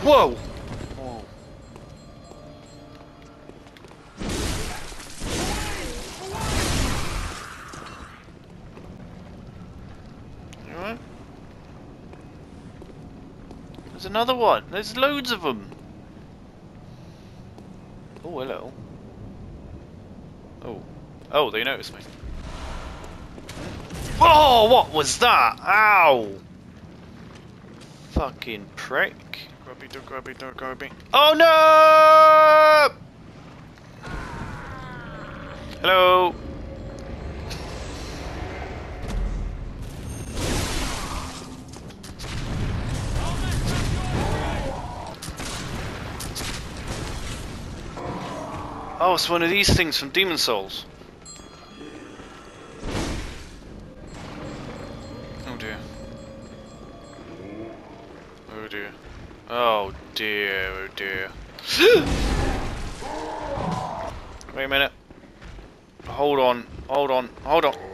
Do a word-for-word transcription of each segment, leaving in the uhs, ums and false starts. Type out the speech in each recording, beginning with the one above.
Whoa! Whoa. You alright? There's another one. There's loads of them. Oh, hello. Oh. Oh, they noticed me. Oh, what was that? Ow! Fucking prick. Grubby, don't grubby, don't grubby. Oh no! Hello. Oh, it's one of these things from Demon Souls. Oh dear. Oh dear. Oh dear, oh dear. Wait a minute. Hold on, hold on, hold on.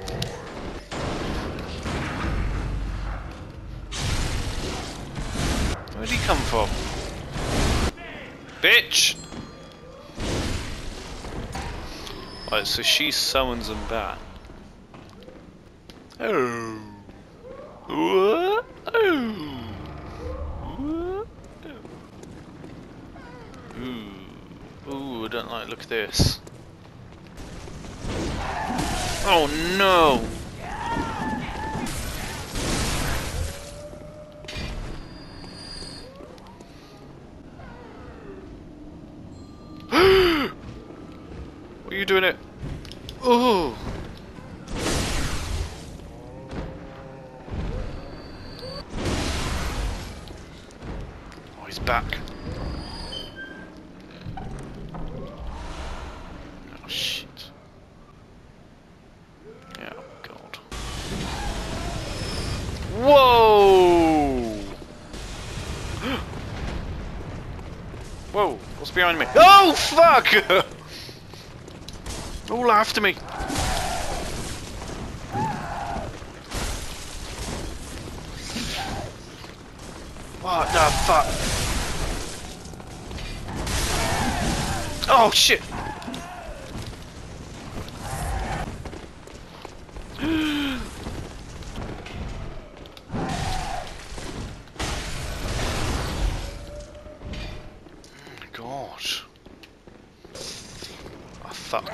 Where'd he come from? Bitch! Right, so she summons him back. Oh. What? Oh. What? Ooh. Ooh, I don't like, look at this. Oh no! What are you doing it? Oh! Oh, he's back. Oh shit. Yeah, oh god. Whoa! Whoa, what's behind me? Oh fuck! All after me. What the fuck? Oh shit! God. Oh fuck.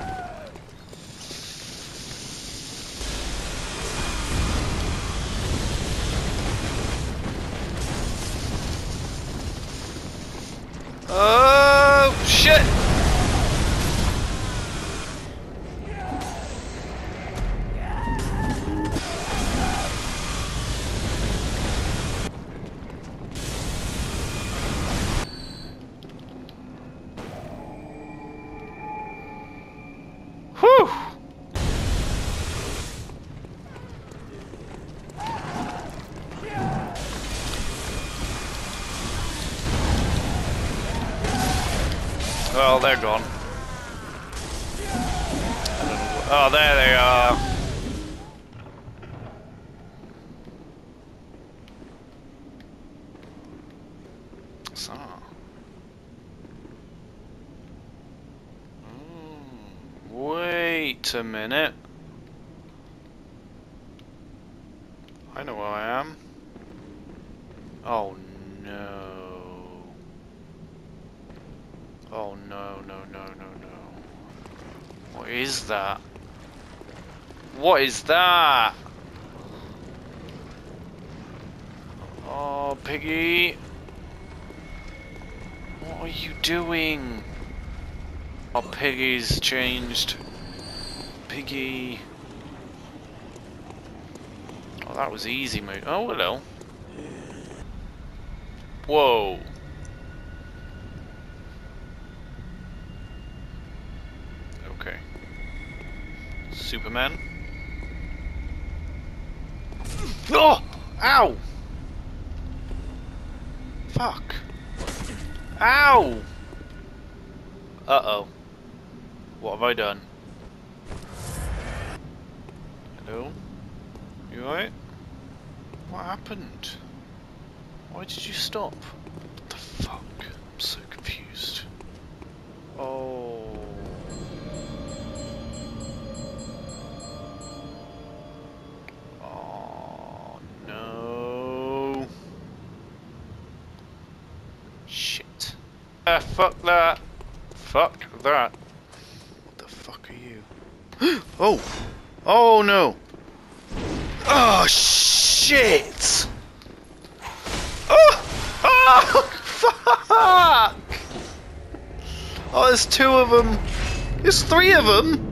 Oh shit! Whew! Well, they're gone. Oh, there they are. So. Mm, wait a minute. I know where I am. Oh no. Oh no, no, no, no, no. What is that? What is that? Oh, Piggy. What are you doing? Oh, Piggy's changed. Piggy. Oh, that was easy, mate. Oh, hello. Whoa. Okay. Superman. Oh! Ow! Fuck. Ow! Uh-oh. What have I done? Hello? You alright? What happened? Why did you stop? What the fuck? I'm so confused. Oh. Oh no. Shit. Ah, fuck that. Fuck that. What the fuck are you? Oh! Oh no! Oh shit! Oh! Oh! Fuck! Oh, there's two of them. There's three of them.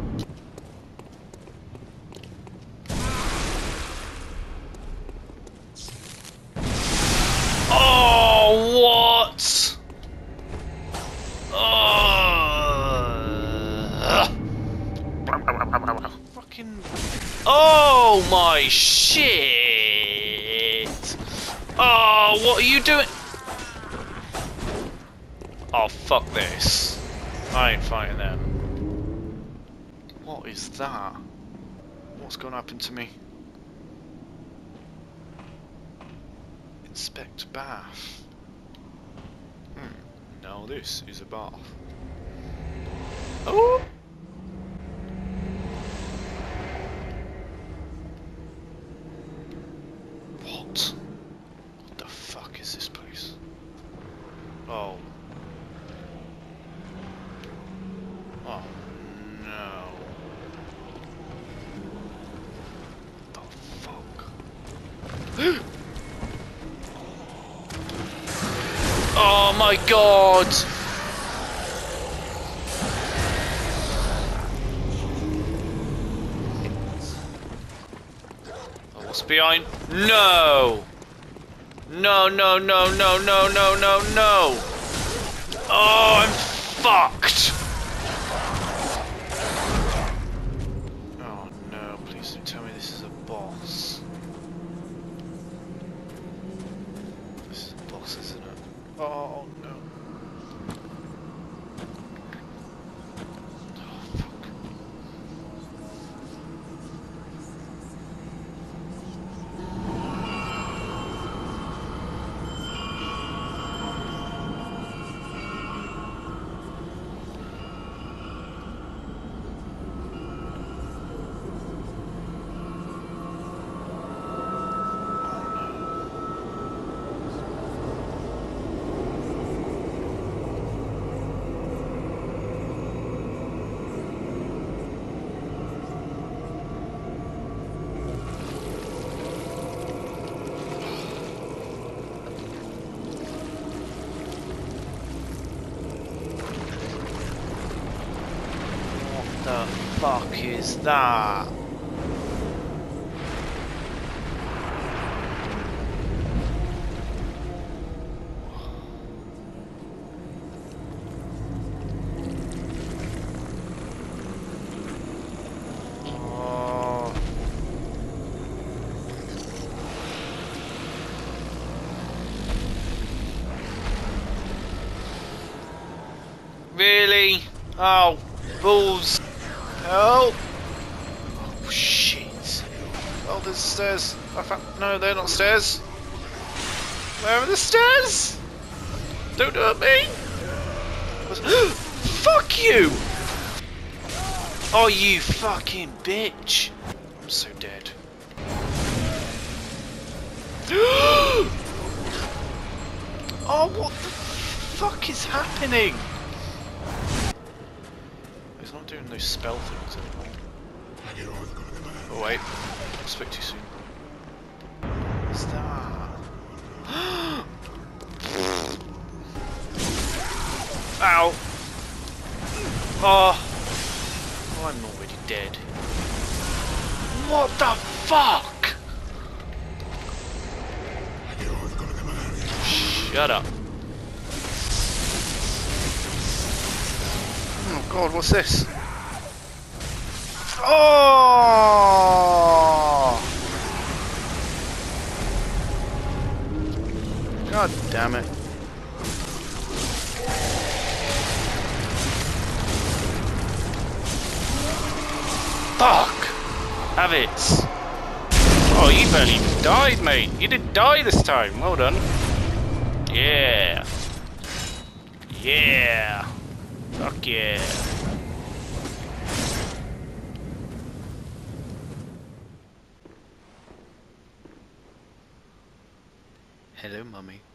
Oh, what? Oh. Fucking. Oh my shit! Oh, what are you doing? Oh, fuck this. I ain't fighting them. What is that? What's gonna happen to me? Inspect bath. Hmm. Now this is a bath. Oh! What? What the fuck is this place? Oh. Oh no. What the fuck? Oh my god! Oh, what's behind? No! No, no, no, no, no, no, no, no! Oh, I'm fucked! Oh no, please don't tell me this is a boss. This is a boss, isn't it? Oh no. Oh fuck. What the fuck is that? Oh. Really? Oh, balls. Help! Oh shit! Oh, there's stairs. I found. No, they're not stairs. Where are the stairs? Don't hurt me! Fuck you! Oh, you fucking bitch! I'm so dead. Oh, what the fuck is happening? He's not doing those spell things anymore. Oh wait, I spoke too soon. What's that? Ow! Oh. Oh, I'm already dead. What the fuck? Shut up. Oh god, what's this? Oh! God damn it. Fuck! Have it! Oh, you barely died, mate. You didn't die this time. Well done. Yeah. Yeah. Fuck yeah. Hello, mummy.